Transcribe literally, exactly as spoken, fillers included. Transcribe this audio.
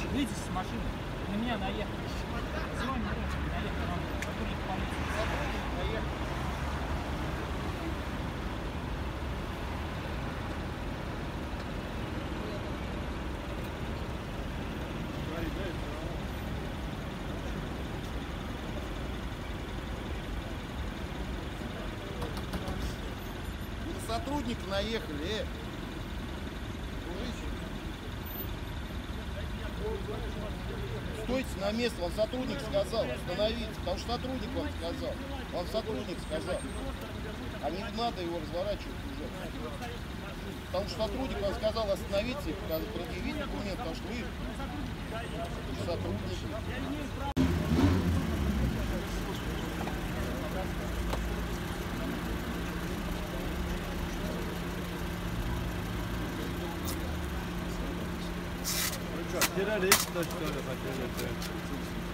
Выйдите с машины. На меня наехали. Звони, наехали вам. Сотрудник полиции. Сотрудник наехал. Сотрудники наехали, э. Стойте на место, вам сотрудник сказал, остановитесь, потому что сотрудник вам сказал, вам сотрудник сказал, а не надо его разворачивать уже. Потому что сотрудник вам сказал остановиться и предъявить документ, потому что вы сотрудники. Террорист, что ли, хотели?